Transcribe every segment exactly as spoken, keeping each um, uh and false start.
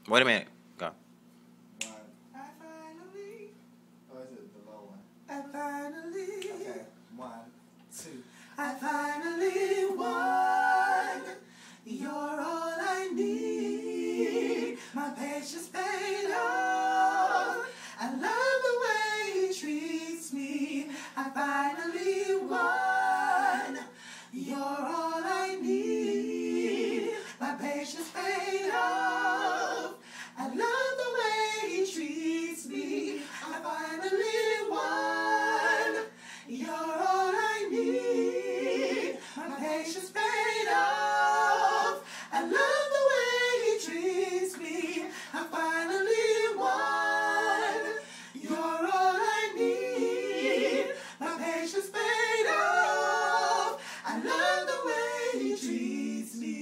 Wait a minute. Go. One. I finally. Or is it the low one? I finally. Okay. One, two. I finally won. You're all I need. My patience paid off. I love the way he treats me. I finally won. You're all I need. My patience paid off. I love the way he treats me. I finally won. You're all I need. My patience paid off. I love the way he treats me. I finally won. You're all I need. My patience paid off. I love the way he treats me.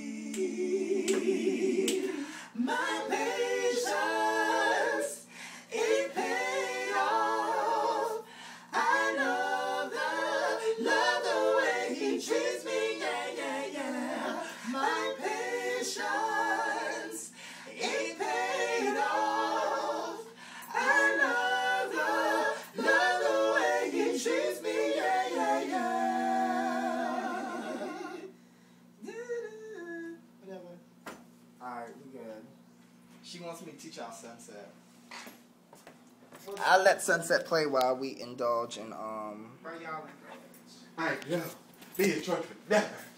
My patience, it paid off. I love the, love the way he treats me, yeah, yeah, yeah. My patience, it paid off. I love the, love the way he treats me, yeah, yeah, yeah. Whatever. Alright, we good. She wants me to teach y'all Sunset. I'll let Sunset play while we indulge in, um... Alright, yo. Be a trumpet. Never.